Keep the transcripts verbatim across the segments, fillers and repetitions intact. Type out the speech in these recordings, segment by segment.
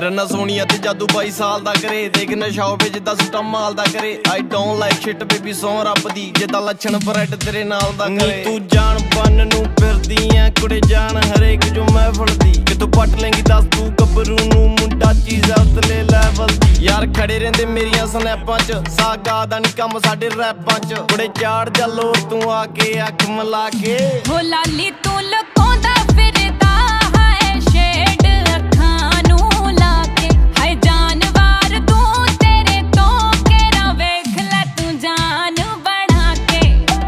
रन्ना सोनिया ते जादू बाई साल दा करे देख नशा होवे जिद्दां सुट्टा माल दा करे I don't like shit baby सौ रब दी जिद्दां लच्छण ब्रेड तेरे नाल दा करे तू जान बन नू फिरदी ऐ कुड़े जान हरेक जो महफिल दी कितों पट लेंगी दस तू गबरू नू मुंडा चीज़ उतले लेवल दी यार खड़े रहिंदे मेरियां स्नैपां च सागा दा नी कम साडे रैपां च कुड़े चाड़ चलो तू आके अख मिला के हो लाली तू लुकाउंदा फिरदा हाय शेड अखां नू लाके हाय जानवर तू तेरे तो केरा वेख लै तू जान बना के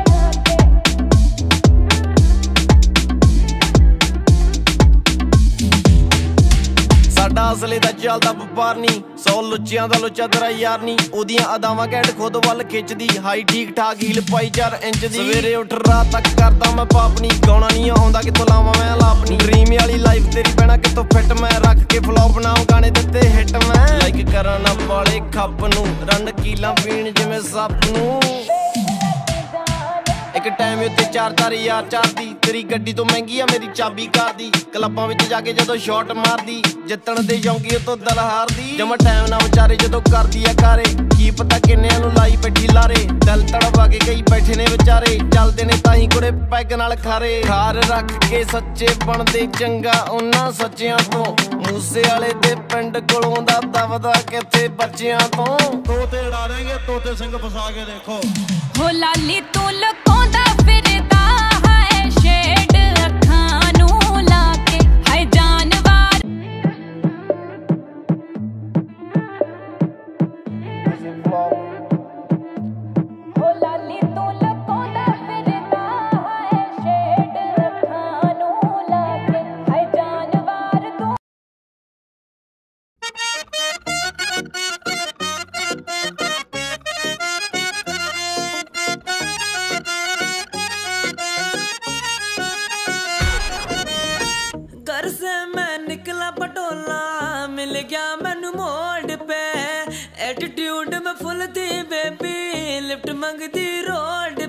साडा असले दा चलदा वपार नी सौ लुच्चियां दा लुच्चा तेरा यार नी ओदियां अदावां घैंट खुद वल खिचदी हाई ठीक ठाक हील पाई चार इंच दी सवेरे उठ रात तक करदा मैं पापनी गाउणा नहीं आउंदा कितों लावां मैं लापनी ड्रीम वाली लाइफ तेरी पैना कितों फिट मैं रख के फ्लॉप बनाऊं गाने दित्ते हिट मैं लाइक करा ना वाले खप नू रन कीलां पीण जिवें सप नू एक टाइम उत्ते चार चार यार चार दी तेरी गड्डी तो महंगी आ मेरी चाबी कार दी क्लबां विच जाके जदों शॉट मारदी जितण दे जाऊंगी तो दिल हारदी जमा टाइम ना विचारे जदों करदी आ कारे की पता किन्ने नू लाई बैठी लारे दिल तड़वा के कई बैठे ने विचारे चलदे ने ताही कुड़े पैग नाल खारे खार रख के सच्चे बनदे चंगा उन्हां सच्चियां तो मूसे वाले दे पिंड कोलों दा दवदा किथे बच्चियां तो तोते उड़ा देंगे तोते सिंह फसा के देखो हो लाली तू लुकाउंदा फिरदा हाय शेड अखां नू लाके हाय जानवर हो लाली तू लुकाउंदा फिरदा हाय शेड अखां नू लाके हाय जानवर तू घर से मैं निकला पटोला मिल गया मैनू मोड़ पे एटीट्यूड में फुल थी बेबी लिफ्ट मंगती रोड